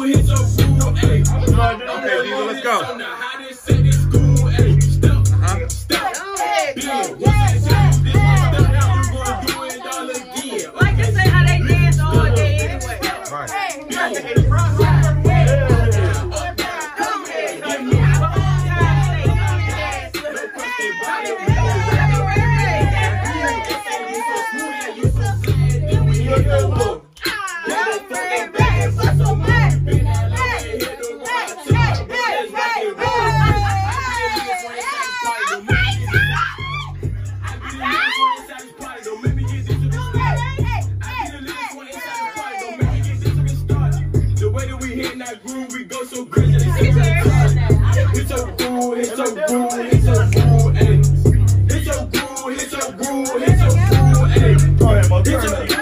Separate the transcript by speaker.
Speaker 1: Okay, Diesel, let's go.
Speaker 2: Like just say how they dance all day anyway.
Speaker 1: Right.
Speaker 3: It's so cool,